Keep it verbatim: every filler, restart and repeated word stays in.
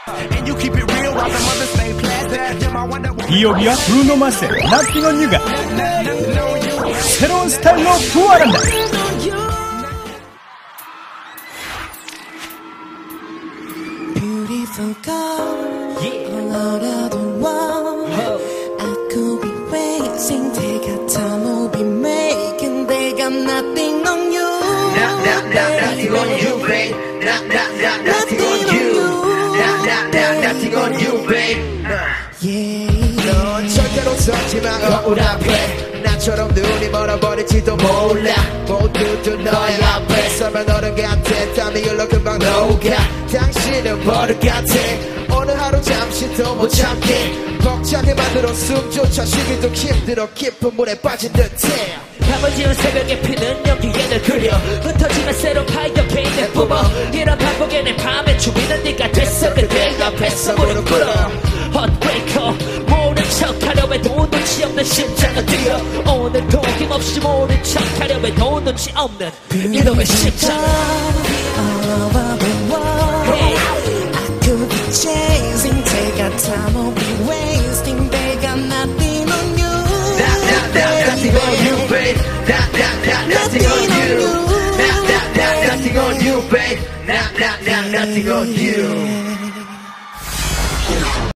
비 오 비와 브루노 마스의 Nothin'onyou가 새로운 스타일로 부활한다. Beautiful girl, yeah. All of the world, oh. I could be racing, take a time, I'll be making, they got nothing on you. Not, not, not, nothing on you, babe. Not, not, not, nothing on you. Not, not, not, nothing on you, babe. Yeah. 넌 절대로 서지 마 거울 앞에 나처럼 눈이 멀어버릴지도 몰라 모두들 너의 앞에 서면 어른 같아 땀이 흘러 금방 녹아 당신은 버릇 같아 오늘 하루 잠시 더 못 참게 벅차게 만들어 숨조차 쉬기도 힘들어 깊은 물에 빠진 듯해 밤을 지운 새벽에 피는 연기에 늘 그려 흩어지면 새로 파이어게 내 뿜어 이런 반복에 내 밤에 죽이는 네가 됐어 그대 옆에서 무릎 꿇어 헛브레이커 모른 척하려 해도 눈치 없는 심장을 뛰어 오늘도 힘없이 모른 척하려 해도 눈치 없는 이놈의 심장 All over the world, hey. I could be chasing, take a time, I'll be wasting, they got nothing on you. Not, not, not, nothing on you, babe. Not, not, not, nothing on you. Not, not, not, nothing on you, babe. Not, not, not, nothing on you.